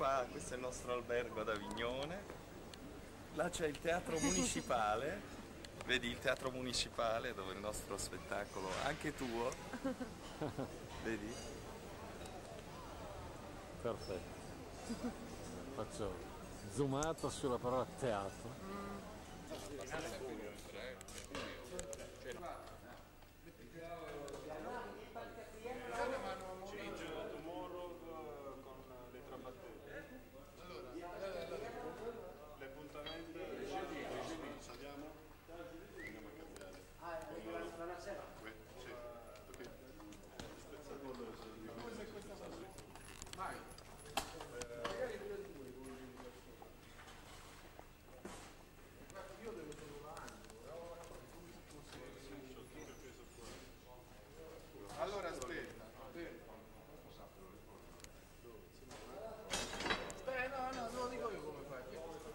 qua, questo è il nostro albergo ad Avignone. Là c'è il teatro municipale, vedi il teatro municipale dove il nostro spettacolo, anche tuo, vedi? Perfetto. Faccio zoomata sulla parola teatro. Tomorrow con le trabattute. L'appuntamento saliamo? Andiamo a cambiare. Vai. Io devo trovare. Allora aspetta. No, non lo dico io come fai.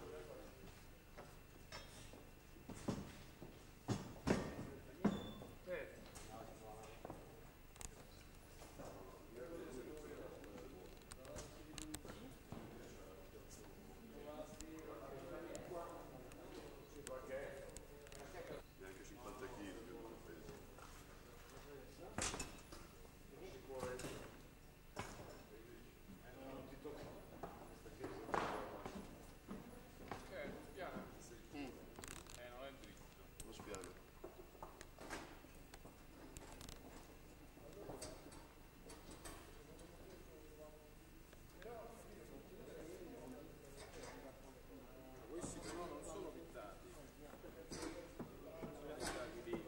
Neanche 50 kg abbiamo preso. Non ti tocca. Piano. Non è dritto. Lo spiano. Questi però non sono pittati. Sono pittati lì.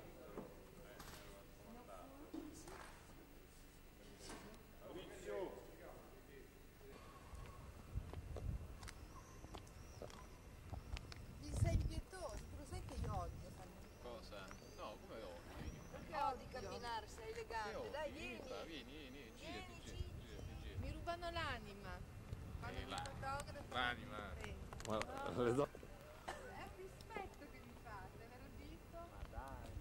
Maurizio! Gli sei pietoso, lo sai che io odio fare. Cosa? No, come odi? Perché odi camminare, sei elegante. Dai, vieni. Vieni, girati. Mi rubano l'anima. L'anima. Sì. Guarda, le do... È un rispetto che mi fate, ve lo dico. Ma dai.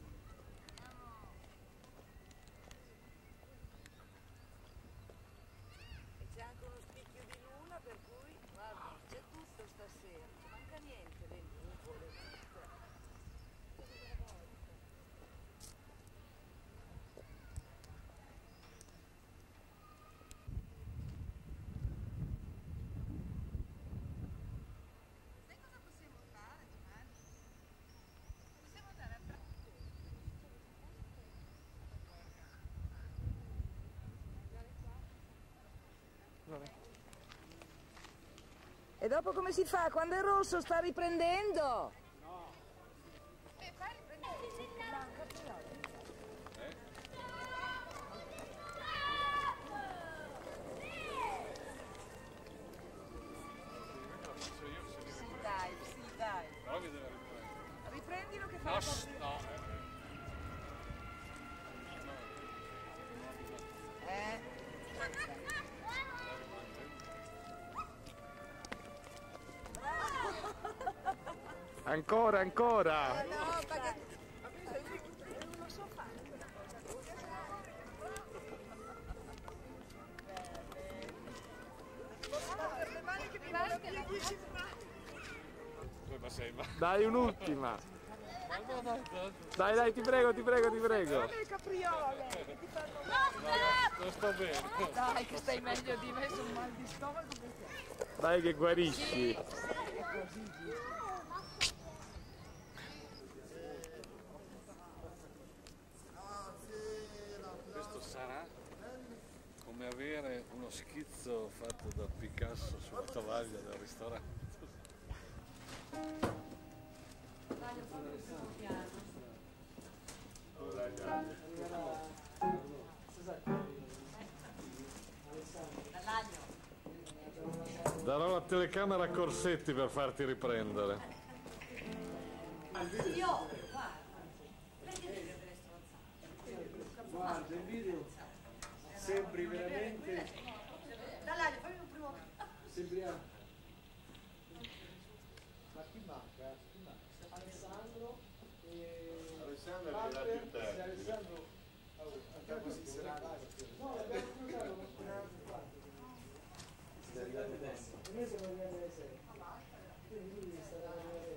E c'è anche uno spicchio di luna, per cui guarda, c'è tutto stasera, non manca niente, le nuvole, tutto. Sai cosa possiamo fare domani? Possiamo andare a E dopo come si fa? Quando è rosso sta riprendendo? fai riprendere. Sì, dai, sì, dai. Però che deve riprendere. Riprendilo che fa la partita. No. Ancora, ancora! No, perché Non lo so fare quella cosa. Le mani che mi vanno via 10 Ma sei ma. Dai, un'ultima! Dai, ti prego, ti prego, ti prego! le capriole che ti fanno Non sto bene. Dai, che stai meglio di me sul mal di stomaco perché... Dai che guarisci! Questo sarà come avere uno schizzo fatto da Picasso sulla tovaglia del ristorante. Darò la telecamera a Corsetti per farti riprendere. Io, guarda, perché devi avere stronzate? Guarda il video, sembri veramente. Dai, fammi un primo. Sembriamo. Ma chi manca? Chi manca? Alessandro e. Alessandro è la più tardi. Alessandro. Così sarà. No, l'abbiamo cruzato con un altro. Stai arrivando adesso. E noi siamo arrivati alle 6. Quindi lui starà alle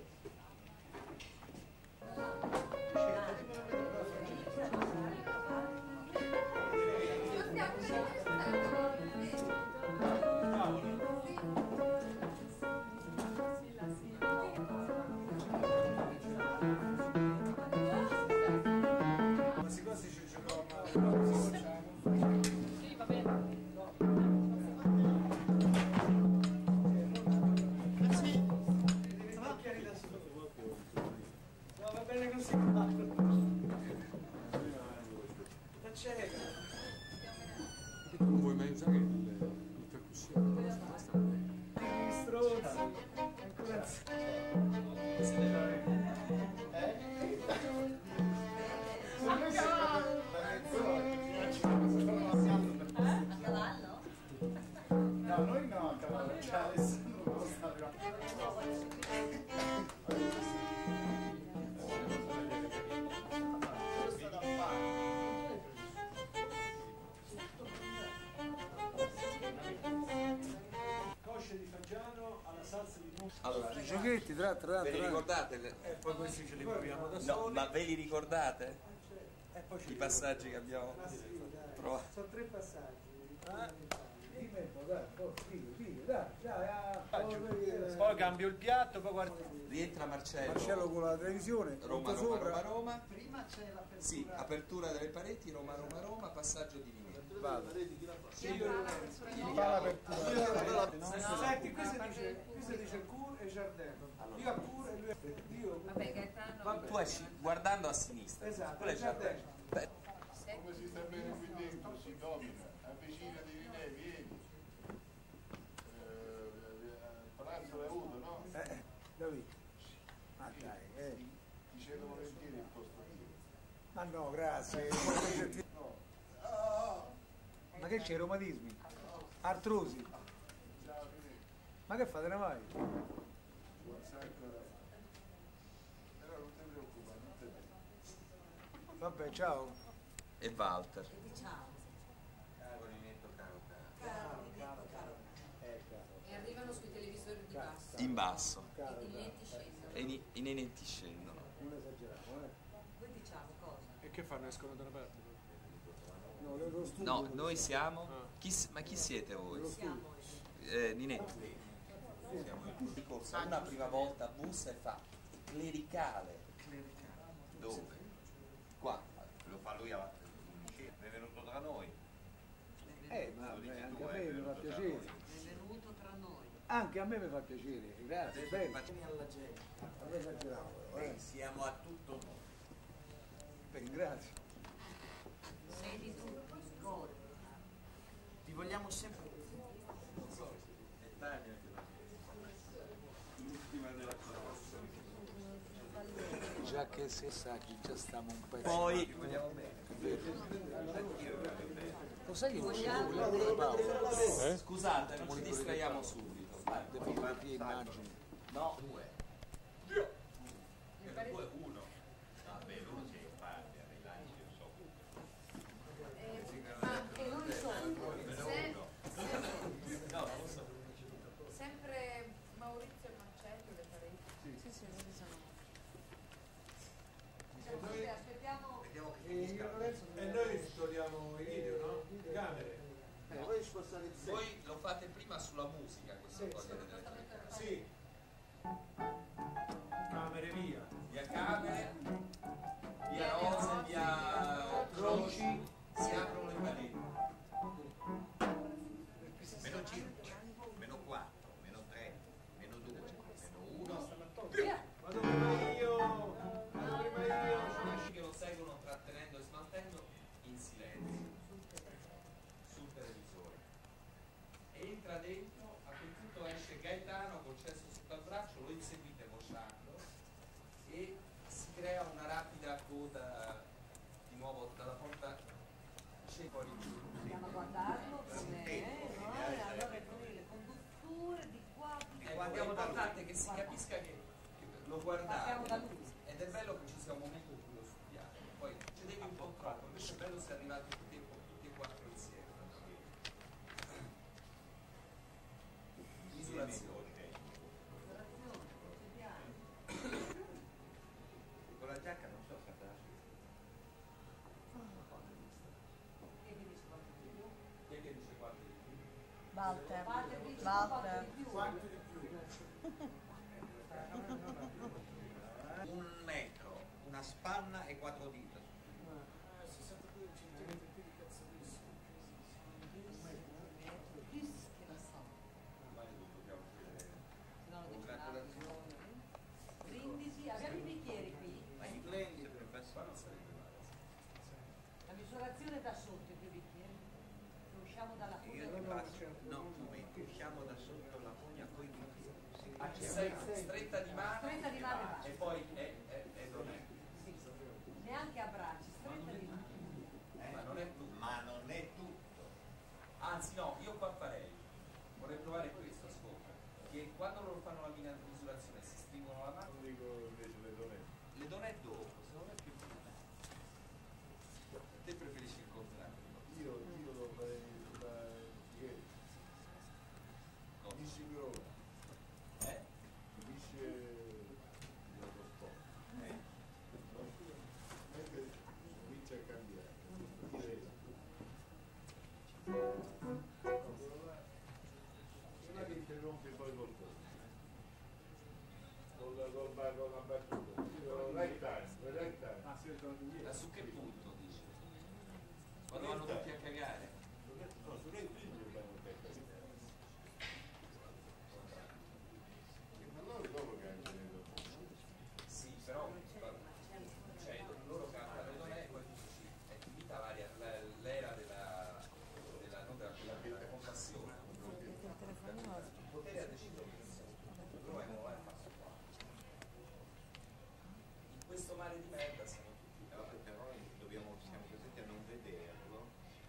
6. Quasi quasi ci giochiamo a... Sì, va bene. No, va bene così. La cieca. Non vuoi mai usare il percussione? Stronzi. Ancora Cavallo? No, noi no, a cavallo, cioè Alessandro non sta cosce di fagiano alla salsa di muschio. Allora, I giochetti, tra. ve li ricordate? E poi questi ce li proviamo da No, soli. ma ve li ricordate? E poi I passaggi che abbiamo provato? Sono 3 passaggi. Dimmi un po', dai, dai. Poi cambio il piatto, poi guarda. Rientra Marcello. Marcello con la televisione, Roma, tutto Roma, sopra. Roma, Roma. Prima c'è l'apertura. Sì, apertura delle pareti, Roma, Roma, Roma, passaggio di Vinetti. Vado. Fa l'apertura. Senti, qui si dice Cour e Jardin. Io a Cour e lui a io. Vabbè, Gaetano. Tu esci guardando a sinistra. Esatto, Quello è Jardin. Beh, Come si sta bene qui dentro, si domina, avvicinati di lei, vieni. Pranzo l'hai avuto, no? Davide. Ma dai, Ti cedo volentieri il posto qui. Ma no, grazie. No. Ma che c'è, reumatismi? Artrosi? Ciao, Fede. Ma che fate, ne vai? Sai ancora. Però non ti preoccupare, non te ne. Vabbè, ciao. e Walter. Diciamo. Caro Ninetto, caro. E arrivano sui televisori di basso. In basso. E i netti scendono. E i nenetti scendono. Non esageriamo, Voi diciamo cosa? E che fanno? Escono da una parte? No, lo studio. No, noi siamo... ma chi siete voi? Siamo Ninetto. Siamo il ricorso una prima volta bussa e fa clericale. Dove? Qua. Lo fa lui a è venuto tra noi. Ma anche a me mi fa piacere. È venuto tra noi. Anche a me mi fa piacere, grazie. Adesso Bene. facciamo alla gente. Non esageriamo, Siamo a tutto noi. Bene, grazie. Sei di tutti, gol. Ti vogliamo sempre. L'ultima della classe. Già che sei saggi, già stiamo un pezzo. Poi... Lo sai che non ci vuole Paolo? Scusate, non ci distraiamo subito. Vai. Le fotografie, immagini. No, due. Due, uno. Vabbè, lui si parte a rilanci, io so. E non sono. No, non so. Sempre Maurizio e Marcello, le pareti. Sì, sì, loro sono. Aspettiamo. Vediamo che E finisca. noi togliamo i video, no? Le camere. Voi spostate il Voi lo fate prima sulla musica, questa cosa delle telecamere. Sì. Camere via. Via camere, via rose, via croci, si aprono le pareti. Meno 5, meno 4, meno 3, meno 2, meno 1. Vado prima io. Vado prima io. Amici che lo seguono trattenendo e smaltendo in silenzio sul televisore. Entra dentro, a quel punto esce Gaetano col cesso sotto al braccio, lo inseguite mosciando e si crea una rapida coda di nuovo dalla porta c'è fuori giù. Andiamo a guardarlo come allora poi le condutture di qua, di Ecco, qua. è importante che si capisca che lo Partiamo da guardate lui. ed è bello che ci sia un momento in cui lo studiate. Poi cedevi un po' troppo, invece è bello se arrivate tutti e quattro insieme. Misura Walter. Walter. Quanto di più? 1 metro, una spanna e 4 dita. 62 centimetri più di cazzo di su. Brindisi, abbiamo i bicchieri qui. Ma i blend professore. La misurazione da sotto i due bicchieri. Usciamo dalla Io ti passo, no, tu metti, usciamo da sotto la fogna con i bicchieri. Stretta di mano. Stretta di mano e basta. E poi non è. Sì. Neanche a braccia, stretta di mano. Ma non è tutto. Ma non è tutto. Anzi no, io qua vorrei provare questo, ascolta, che quando loro fanno la misurazione si stringono la mano. Non dico invece le donette. Le donne dopo, secondo me è più buona. Te preferisci il contrario? Io lo farei da ieri. Dici per ora. Dice lo sport. Mentre comincia a cambiare. Prima che interrompi poi col posto. Con la battuta. Right time. Ah, si ritorna indietro. Ma su che punto dici? Quando vanno tutti a cagare? No, su lei figlio vanno a cagare. Ma loro dopo cantano dopo. Sì, però cioè, loro cantano le donne e poi tu dici, è finita l'era della compassione. Il potere ha deciso che noi non è passo qua. In questo mare di merda siamo tutti. Però siamo costretti a non vederlo.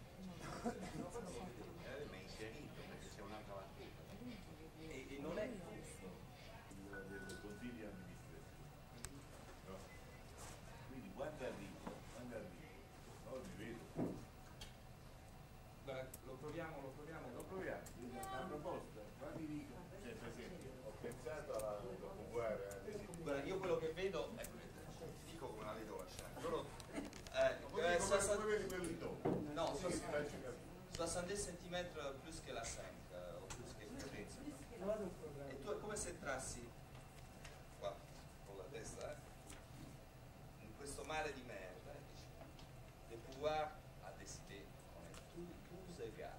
Ma è inserito perché c'è un'altra battuta. E non è giusto. Del consiglio amministrativo. No. Quindi quando arrivo, no, mi vedo. Beh, lo proviamo. Lo proviamo, la proposta, fammi dico, cioè per esempio, ho pensato a uguale Guarda, io quello che vedo, ti dico come la vedo la scena. Loro, come vedi quelli dopo? no, Sì, ti faccio capire. 70 cm plus che la 5 o plus che il prezzo. E tu è come se entrassi qua con la testa in questo mare di merda e dici de pouvoir à décider on est tous égaux.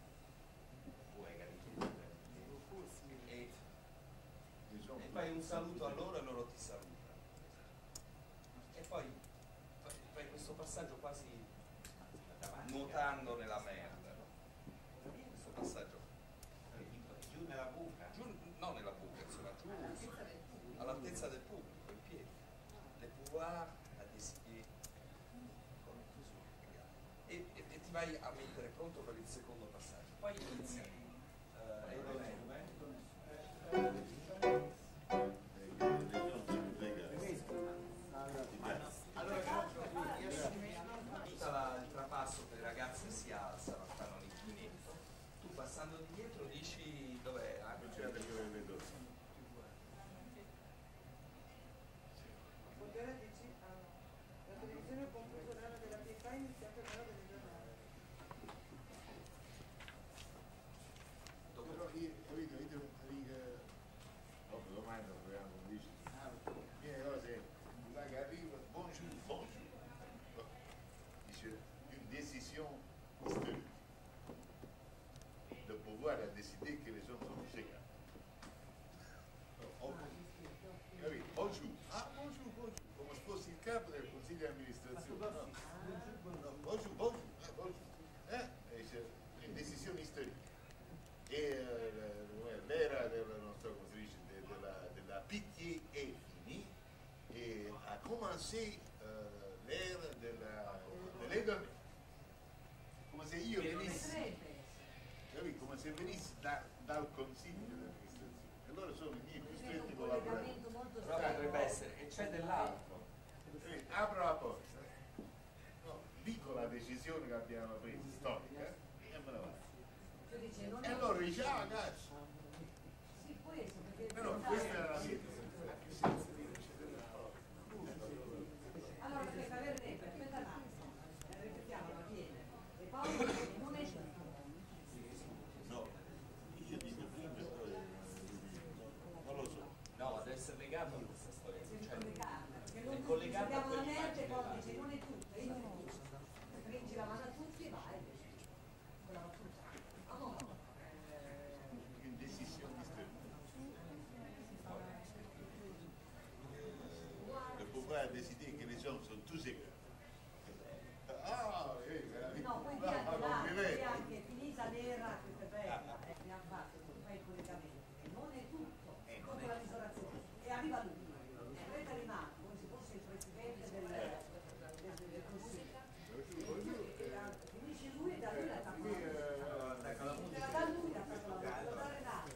E fai un saluto a loro e loro ti salutano. E poi fai questo passaggio quasi nuotando nella merda. Questo passaggio Giù nella buca. giù, non nella buca, insomma, giù all'altezza del pubblico, in piedi. Le pouvoir à décider con e ti vai a mettere pronto per il secondo passaggio. Poi inizia. Il trapasso che le ragazze si alzano, fanno l'inchinetto. Tu passando di dietro dici dov'è? Non c'è perché le vedo. Buongiorno, dici, la televisione può concluso l'anno della pietà è iniziato l'anno delle giornate. Però io, capito, dopo domani lo proviamo, dici, viene cose, là che arriva, bonjour. Dice, une décision historique. De pouvoir a décidé que les hommes sont égaux. Capito? Bonjour. Ah, bonjour. Come se fosse il capo del consiglio di amministrazione. No, bonjour. Dice, une décision historique. E l'era della nostra, come si dice, della pitié est finie e ha commencé l'era delle donne. Come se io venissi, capito? Come se venissi dal consiglio di amministrazione. E loro sono i miei più stretti collaboratori. Però potrebbe essere, e c'è dell'altro. Apro la porta, no, dico la decisione che abbiamo preso, storica, e me ne vado. E allora dice, ah cazzo! Sì, questo, perché Però questa era la mia. allora aspetta, aspetta un attimo, ripetiamola, viene. E poi non è giusto. No, collegato a questa storia. È collegato a la merce, poi dice non è tutto, io non è tutto. Stringi la mano a tutti e vai. Quella battuta. Une décision historique. Le pouvoir décider que les hommes sont tous égaux. Ah, no, poi di anche là, poi anche finita l'era, questa è bella, abbiamo fatto, fai il collegamento, e non è tutto, dopo la misurazione, e arriva lui, prende le mani, come se fosse il presidente del Consiglio, finisce lui e da lui la tappa da lui la tappa da Renato.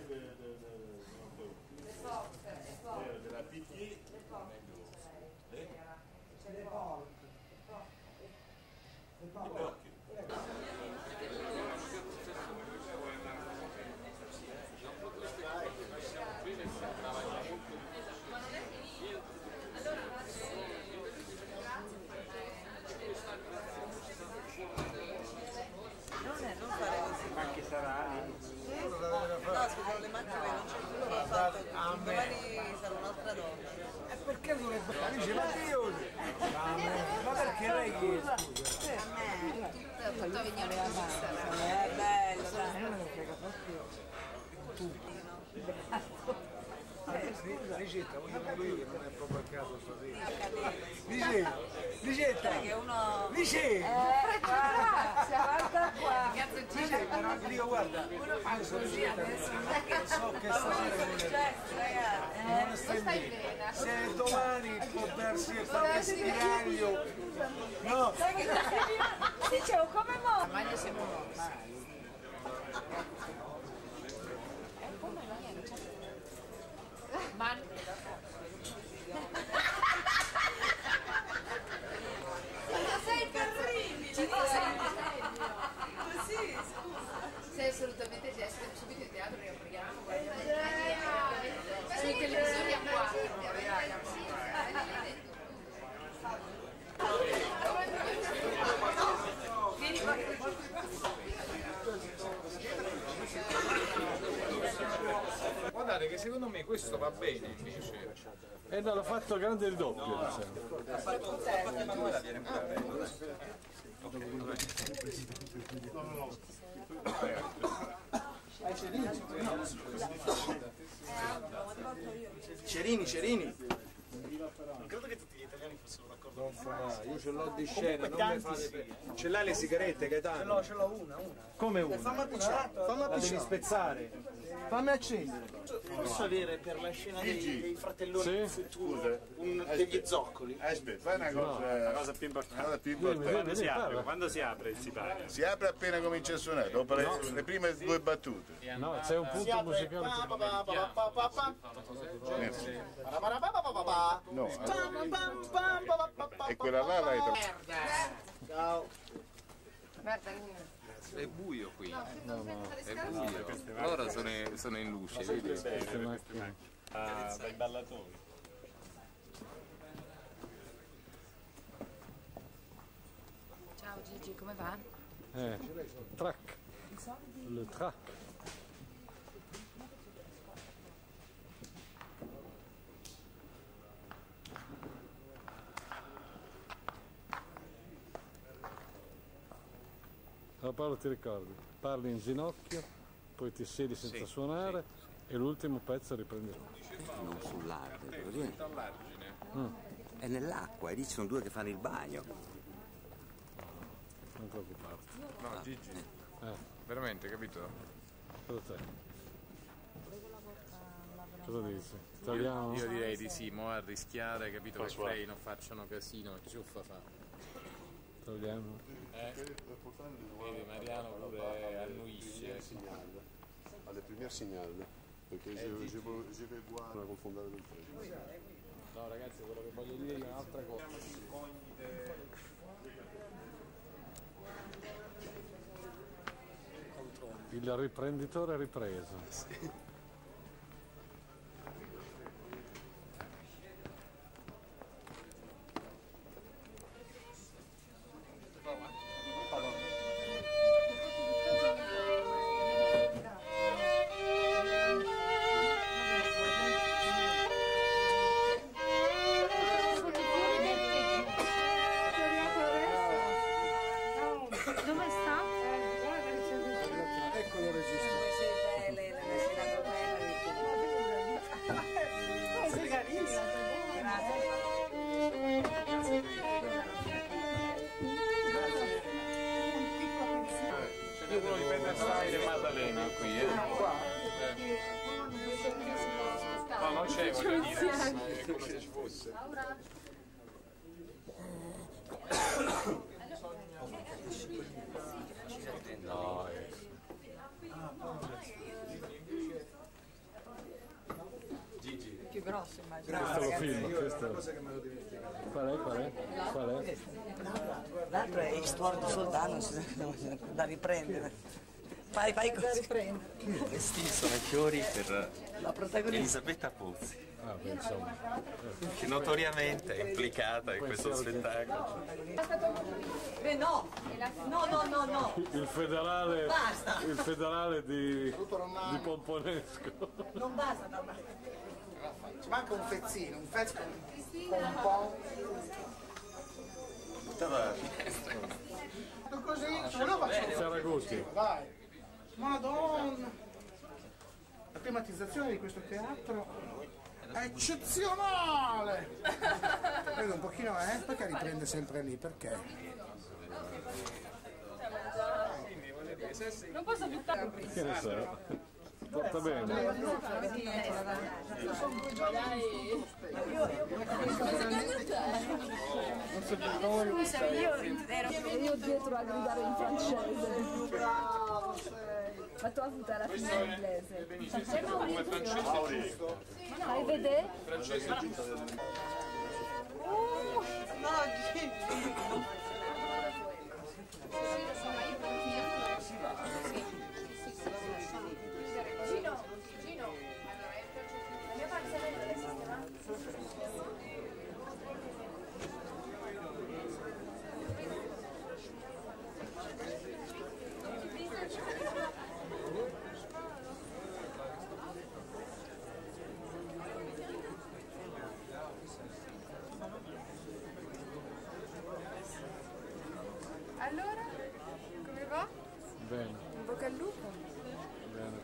Le forze, della pitié. c'è le volte. Non fare così. Ma che sarà? No, scusa, le macchine non c'è più, l'ho fatto. Domani sarà un'altra donna. E perché dovrebbe fare? Dice, ma Dio! Ma perché lei chiede? A me, tutto Avignone la mano. È bello, dai. Non me ne frega proprio. Ricetta, voglio dire che non è proprio a caso stasera. Ricetta! Che uno... Guarda, si avanza qua. Però dico, guarda, adesso Ricetta, so che stasera non sta in bene. Se domani può darsi qualche spiraglio, no? Dicevo, come mo? Ma noi siamo normali. Ma... Sei terribile! Così, scusa. Sei assolutamente gesto, subito in teatro riapriamo. Sui televisori a qua. Vieni qua. Guardate che secondo me questo va bene invece. E no, l'ha fatto grande il doppio. No. Diciamo. Ha fatto Emanuela, viene pure a Reggio. Cerini. Non credo che tutti gli italiani fossero d'accordo. Non farà, io ce l'ho di scena, non mi fate. Ce l'hai le sigarette, Gaetano? Ce l'ho una. Come una? Fammi appicciare. La devi spezzare. Fammi accendere. Posso avere per la scena dei fratelloni del futuro degli zoccoli? Aspetta, fai una cosa più importante. Quando si apre il sipario? Si apre appena comincia a suonare, dopo le prime due battute. No, c'è un punto musicale. No, e quella là l'hai trovata. Ciao. È buio qui. È buio. Loro sono in luce, vedi? Dai ballatori. Ciao Gigi, come va? Track. Le track. Allora Paolo, ti ricordi? Parli in ginocchio, poi ti siedi senza suonare e l'ultimo pezzo riprendi. Non sull'arte, così. È nell'acqua e lì ci sono due che fanno il bagno. Non preoccuparti. No, Gigi. Veramente, capito? Cosa c'è? Cosa dici? Togliamo? Io direi di sì, mo' a rischiare, capito? Che lei non facciano casino, ciuffa fa. Togliamo? Vedi, Mariano pure annuisce. À la première signal, perché je vais boire una confondere del freddo. No ragazzi, quello che voglio dire è un'altra cosa. Il riprenditore ripreso. c'è, voglio dire, è come se ci fosse. No, Gigi. Più grosso immagino. questo lo film, questo. Cosa che me l'ho dimenticato. Qual è? L'altro è Stuardo Soldano da riprendere. Fai così. Questi sono i fiori per La protagonista. Elisabetta Pozzi, Ah, beh, insomma. che notoriamente è implicata in questo spettacolo. Beh no, no. Il federale, Basta. il federale di Pomponesco. Non basta, no. Ci manca un fezzino, un pezzo con un po'. Così, se no faccio. Ferragosti. Vai. Madonna. La tematizzazione di questo teatro è eccezionale. Vedo un pochino, perché riprende sempre lì? Perché? Non posso buttare un Che ne so? Porta bene. Scusa, io ero dietro a gridare in francese. Ma tu hai avuto alla fine in inglese. Come francese giusto. Fai vedere? Francese giusto. No, Gigi. Gino, la mia panza non esiste, allora, come va? Bene, In bocca al lupo? bene.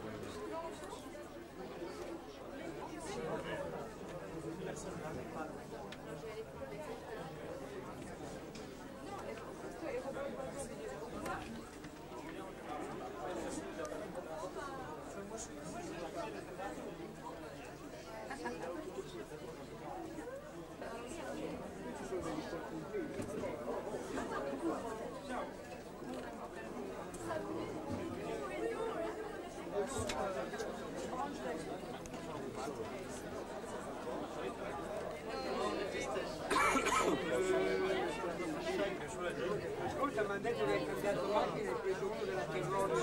Ascolta, ma ha detto che hai cambiato macchina e preso uno della Terronia,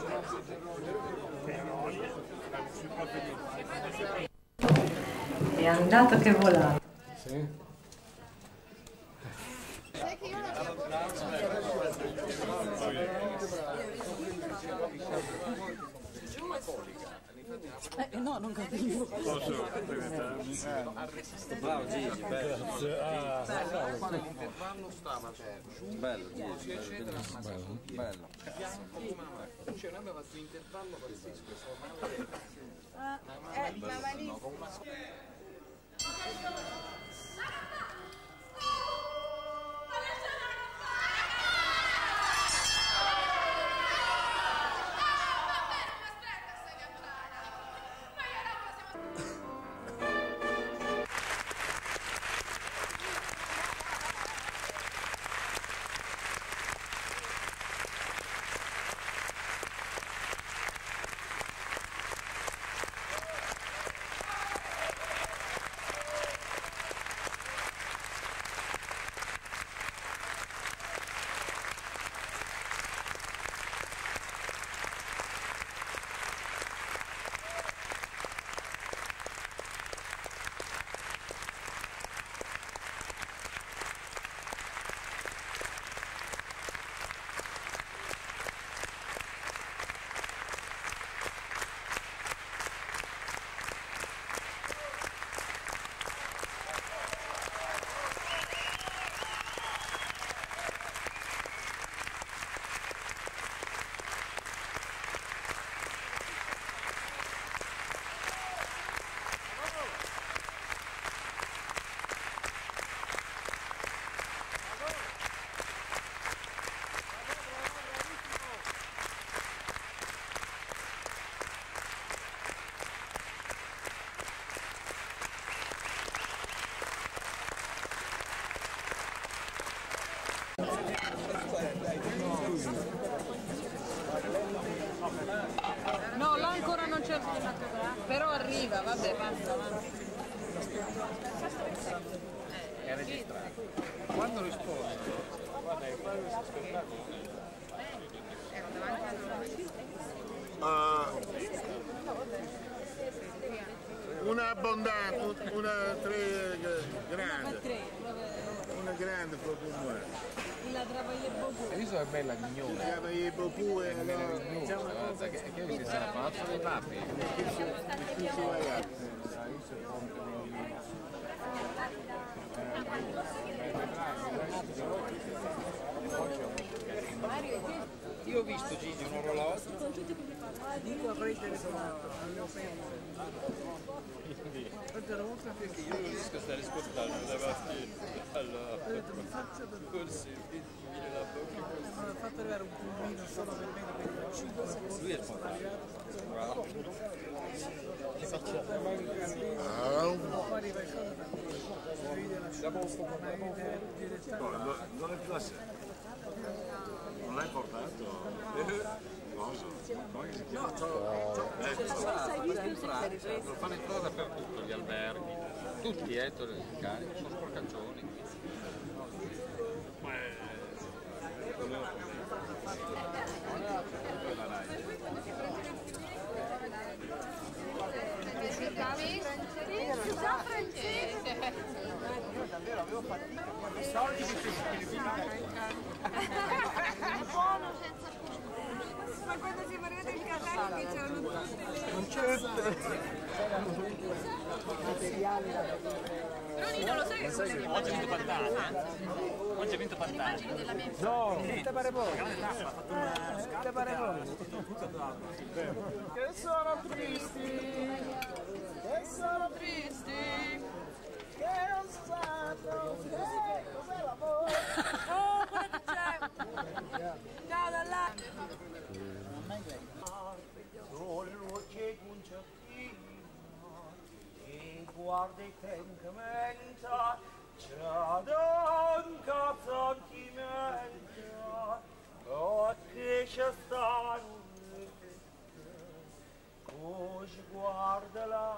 È andato che volava. Sì? Sai che io non No, non capivo. Posso presentarmi? Bravo Gigi, bello. Quando l'intervallo stava aperto. Bello Gigi, Bello. Cioè noi abbiamo fatto un intervallo pazzesco. ma malissimo. Vabbè, basta, va. È registrato. Quando rispondo, guarda, io fare questo spettacolo. Una abbondante, una tre grande. Una grande proprio La travaille beaucoup. L'isola è bella mignona. La travaille beaucoup e guarda, che si sarà palazzo dei papi. Io ho visto Gigi un orologio. Dico avrei telefonato Perché io non riesco a stare ascoltando davanti col sentire la bocca. ho fatto arrivare un pulmino solo per me per il 5 Lui è spontaneo. poi arriva il solo si vede la scelta Non è più a sé. Non l'hai portato? Cosa? No, lo fanno entrare dappertutto, gli alberghi, tutti sono sporcaccioni. Davvero avevo fatica. soldi che si Buono senza costruire. Ma quando siamo arrivati in Catania che c'erano non c'è materiale Ronino, lo sai che Oggi ha vinto Pantani, Oggi ha vinto Pantani. no, te pare poco te pare poco che sono tristi che ho usato cos'è l'amore oh, guarda che c'è. Ciao da là. solo c'è un ciattino che guarda i tencamenta c'è danca sentimenta o che c'è stanno così guarda la